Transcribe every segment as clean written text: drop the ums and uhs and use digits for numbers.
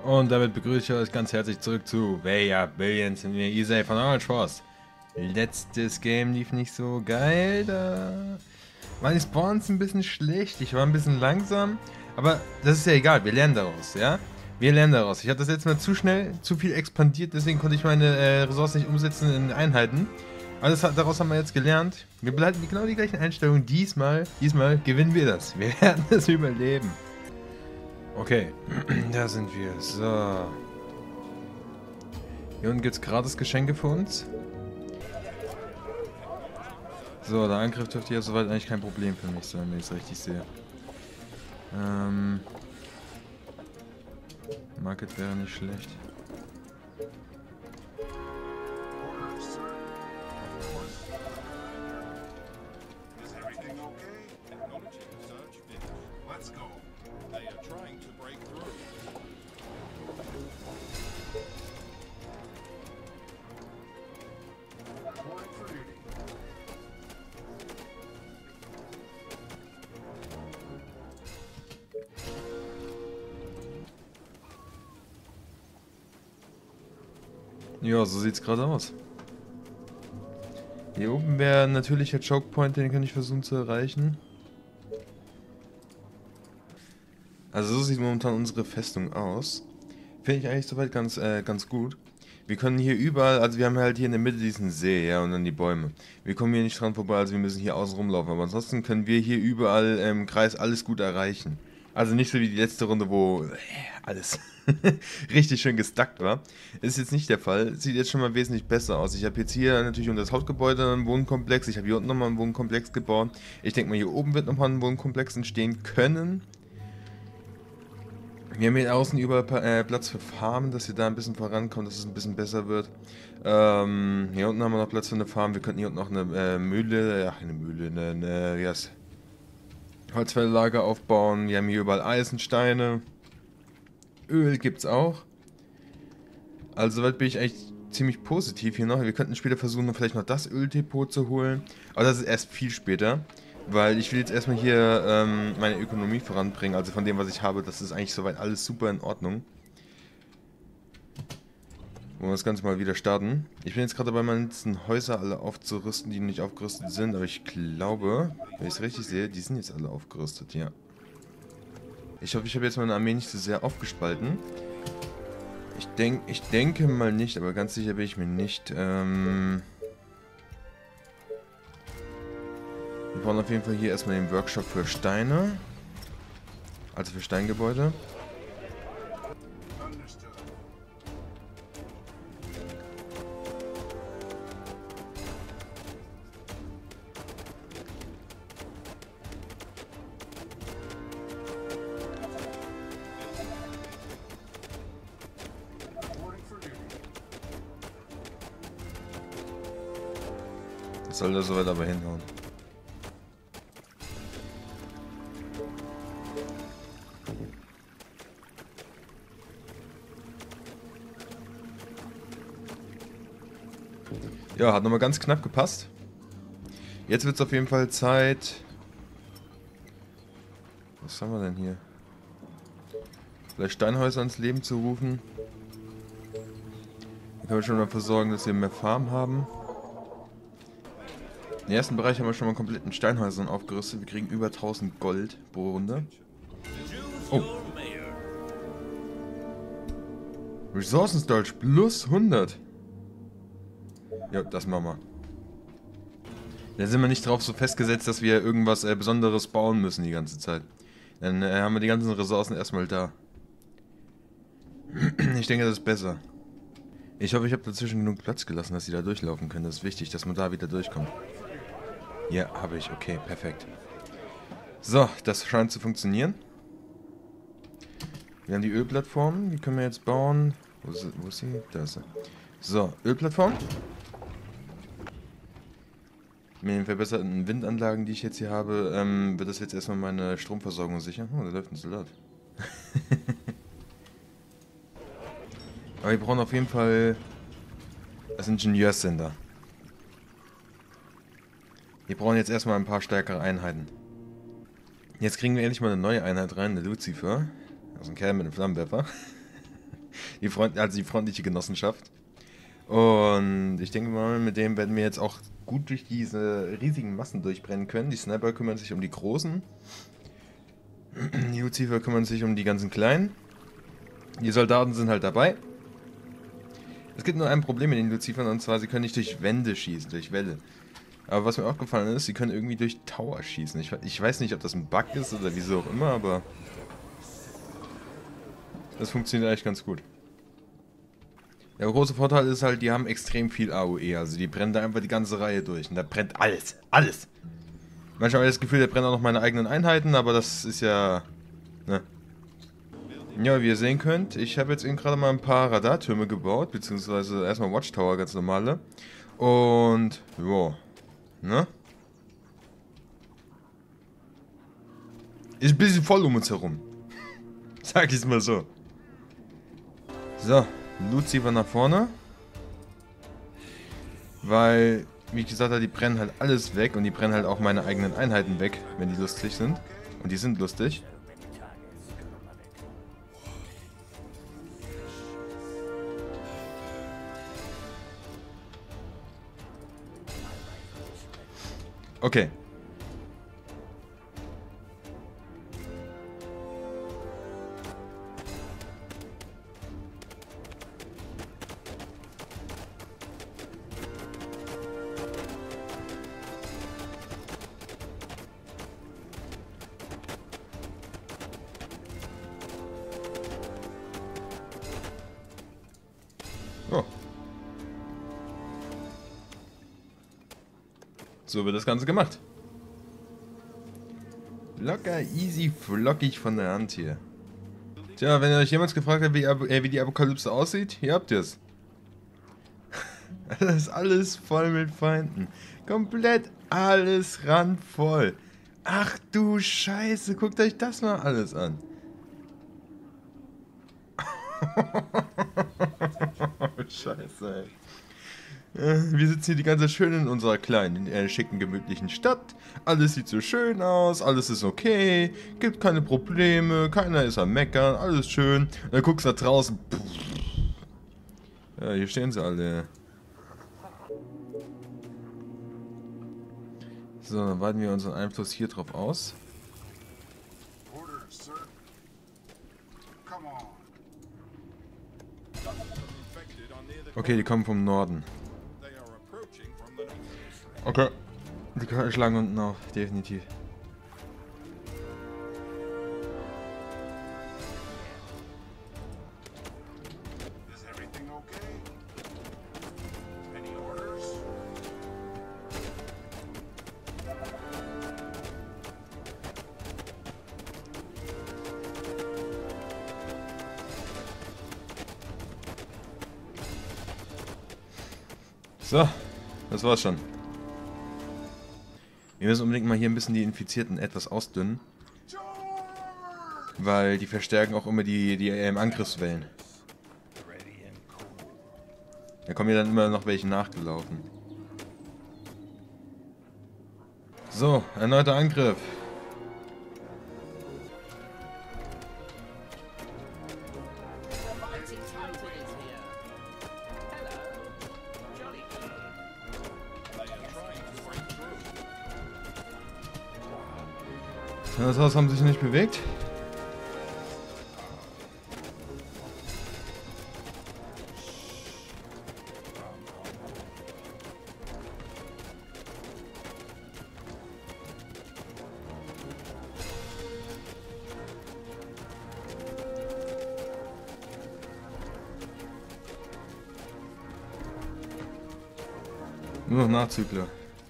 Und damit begrüße ich euch ganz herzlich zurück zu Veja Billions mit mir, Isai von Orange Force. Letztes Game lief nicht so geil, da waren die Spawns ein bisschen schlecht, ich war ein bisschen langsam, aber das ist ja egal, wir lernen daraus, ja? Wir lernen daraus. Ich habe das letzte Mal zu schnell, zu viel expandiert, deswegen konnte ich meine Ressourcen nicht umsetzen in Einheiten. Aber daraus haben wir jetzt gelernt. Wir behalten genau die gleichen Einstellungen. Diesmal gewinnen wir das. Wir werden es überleben. Okay, da sind wir. So. Hier unten gibt es gratis Geschenke für uns. So, der Angriff dürfte ja soweit eigentlich kein Problem für mich sein, wenn ich es richtig sehe. Market wäre nicht schlecht. Ja, so sieht's gerade aus. Hier oben wäre natürlich der Choke Point, den kann ich versuchen zu erreichen. Also so sieht momentan unsere Festung aus. Finde ich eigentlich soweit ganz gut. Wir können hier überall, also wir haben halt hier in der Mitte diesen See, ja, und dann die Bäume. Wir kommen hier nicht dran vorbei, also wir müssen hier außen rumlaufen. Aber ansonsten können wir hier überall im Kreis alles gut erreichen. Also nicht so wie die letzte Runde, wo alles richtig schön gestuckt war. Ist jetzt nicht der Fall. Sieht jetzt schon mal wesentlich besser aus. Ich habe jetzt hier natürlich unter das Hauptgebäude einen Wohnkomplex. Ich habe hier unten nochmal einen Wohnkomplex gebaut. Ich denke mal, hier oben wird nochmal ein Wohnkomplex entstehen können. Wir haben hier außen überall Platz für Farmen, dass wir da ein bisschen vorankommen, dass es ein bisschen besser wird. Hier unten haben wir noch Platz für eine Farm. Wir könnten hier unten noch eine Mühle, ja, eine Mühle, wie heißt Holzfällerlager aufbauen. Wir haben hier überall Eisensteine. Öl gibt's auch. Also soweit bin ich eigentlich ziemlich positiv hier noch. Wir könnten später versuchen, vielleicht noch das Öldepot zu holen. Aber das ist erst viel später. Weil ich will jetzt erstmal hier meine Ökonomie voranbringen. Also von dem, was ich habe, das ist eigentlich soweit alles super in Ordnung. Wollen wir das Ganze mal wieder starten. Ich bin jetzt gerade dabei, meine letzten Häuser alle aufzurüsten, die noch nicht aufgerüstet sind. Aber ich glaube, wenn ich es richtig sehe, die sind jetzt alle aufgerüstet, ja. Ich hoffe, ich habe jetzt meine Armee nicht so sehr aufgespalten. Ich denke mal nicht, aber ganz sicher bin ich mir nicht. Wir brauchen auf jeden Fall hier erstmal den Workshop für Steine. Also für Steingebäude. Das soll da soweit aber hinhauen. Ja, hat nochmal ganz knapp gepasst. Jetzt wird es auf jeden Fall Zeit. Was haben wir denn hier? Vielleicht Steinhäuser ins Leben zu rufen. Dann können wir schon mal versorgen, dass wir mehr Farm haben. Den ersten Bereich haben wir schon mal komplett mit Steinhäusern aufgerüstet. Wir kriegen über 1000 Gold pro Runde. Oh. Ressourcen Storage plus 100. Ja, das machen wir. Da sind wir nicht drauf so festgesetzt, dass wir irgendwas Besonderes bauen müssen die ganze Zeit. Dann haben wir die ganzen Ressourcen erstmal da. Ich denke, das ist besser. Ich hoffe, ich habe dazwischen genug Platz gelassen, dass sie da durchlaufen können. Das ist wichtig, dass man da wieder durchkommt. Ja, habe ich. Okay, perfekt. So, das scheint zu funktionieren. Wir haben die Ölplattform. Die können wir jetzt bauen. Wo ist sie? Da ist sie. So, Ölplattform. Mit den verbesserten Windanlagen, die ich jetzt hier habe, wird das jetzt erstmal meine Stromversorgung sichern. Oh, da läuft ein Soldat. Aber wir brauchen auf jeden Fall das Ingenieurscenter. Wir brauchen jetzt erstmal ein paar stärkere Einheiten. Jetzt kriegen wir endlich mal eine neue Einheit rein, eine Lucifer. Also ein Kerl mit einem Flammenwerfer. Also die freundliche Genossenschaft. Und ich denke mal, mit dem werden wir jetzt auch gut durch diese riesigen Massen durchbrennen können. Die Sniper kümmern sich um die großen. Die Lucifer kümmern sich um die ganzen kleinen. Die Soldaten sind halt dabei. Es gibt nur ein Problem mit den Lucifern, und zwar, sie können nicht durch Wände schießen, durch Wände. Aber was mir aufgefallen ist, sie können irgendwie durch Tower schießen. Ich weiß nicht, ob das ein Bug ist oder wieso auch immer, aber das funktioniert eigentlich ganz gut. Der große Vorteil ist halt, die haben extrem viel AOE, also die brennen da einfach die ganze Reihe durch. Und da brennt alles, alles. Manchmal habe ich das Gefühl, der brennt auch noch meine eigenen Einheiten, aber das ist ja... ne. Ja, wie ihr sehen könnt, ich habe jetzt eben gerade mal ein paar Radartürme gebaut, beziehungsweise erstmal Watchtower, ganz normale. Und, ja, ne? Ist ein bisschen voll um uns herum. Sag ich's mal so. So, Lucifer nach vorne. Weil, wie ich gesagt habe, die brennen halt alles weg und die brennen halt auch meine eigenen Einheiten weg, wenn die lustig sind. Und die sind lustig. Okay. Oh. So wird das Ganze gemacht. Locker, easy, flockig von der Hand hier. Tja, wenn ihr euch jemals gefragt habt, wie die Apokalypse aussieht, hier habt ihr es. Das ist alles voll mit Feinden. Komplett alles randvoll. Ach du Scheiße, guckt euch das mal alles an. Scheiße, ey. Wir sitzen hier die ganze Zeit schön in unserer kleinen, schicken, gemütlichen Stadt. Alles sieht so schön aus, alles ist okay, gibt keine Probleme, keiner ist am Meckern, alles schön. Und dann guckst du da draußen. Ja, hier stehen sie alle. So, dann weiten wir unseren Einfluss hier drauf aus. Okay, die kommen vom Norden. Okay. Die schlagen unten auf, definitiv. So, das war's schon. Wir müssen unbedingt mal hier ein bisschen die Infizierten etwas ausdünnen. Weil die verstärken auch immer die Angriffswellen. Da kommen ja dann immer noch welche nachgelaufen. So, erneuter Angriff. Das Haus haben sich nicht bewegt. Nur noch Nachzügler.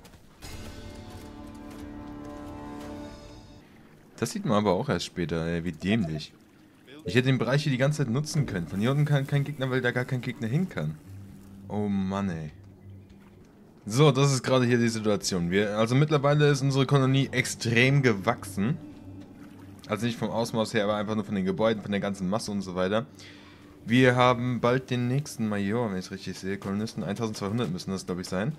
Das sieht man aber auch erst später, wie dämlich. Ich hätte den Bereich hier die ganze Zeit nutzen können. Von hier unten kann kein Gegner, weil da gar kein Gegner hin kann. Oh Mann, ey. So, das ist gerade hier die Situation. Also mittlerweile ist unsere Kolonie extrem gewachsen. Also nicht vom Ausmaß her, aber einfach nur von den Gebäuden, von der ganzen Masse und so weiter. Wir haben bald den nächsten Major, wenn ich es richtig sehe. Kolonisten 1200 müssen das, glaube ich, sein.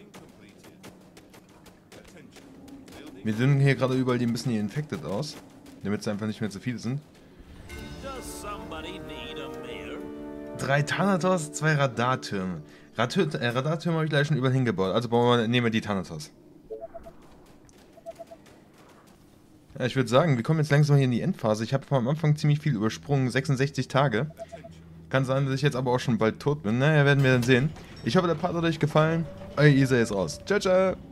Wir dünnen hier gerade überall die ein bisschen infected aus. damit es einfach nicht mehr zu viele sind. Does somebody need a mayor? 3 Thanatos, 2 Radartürme. Radartürme habe ich gleich schon überall hingebaut, also nehmen wir die Thanatos. Ja, ich würde sagen, wir kommen jetzt langsam hier in die Endphase. Ich habe am Anfang ziemlich viel übersprungen, 66 Tage. Kann sein, dass ich jetzt aber auch schon bald tot bin. Naja, werden wir dann sehen. Ich hoffe, der Part hat euch gefallen. Euer Isa ist raus. Ciao, ciao.